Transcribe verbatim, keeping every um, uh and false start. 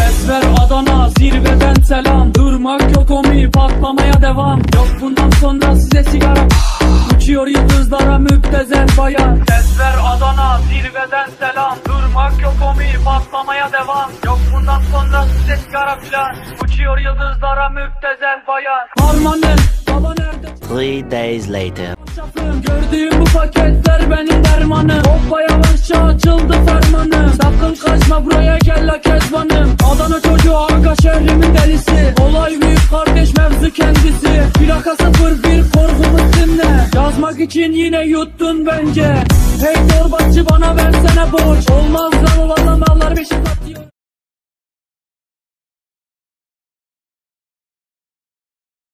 Ses ver Adana, zirveden selam. Durmak yok omi, patlamaya devam. Yok bundan sonra size sigara. Uçuyor yıldızlara müptezel bayan. Ses ver Adana, zirveden selam. Durmak yok omi, patlamaya devam. Yok bundan sonra size sigara filan. Uçuyor yıldızlara müptezel bayan. Harmanın baba nerede? Three days later. Gördüğüm bu paketler benim dermanım. Hoppa yavaşça açıldı fermanım. Sakın kaçma buraya gel la kezbanım. Adana çocuğu aga şehrimin delisi. Olay büyük kardeş mevzu kendisi. Plaka sıfır bir korkumuz dinle. Yazmak için yine yuttun bence. Hey torbacı bana versene borç. Olmaz lan o mallar beşik atıyor.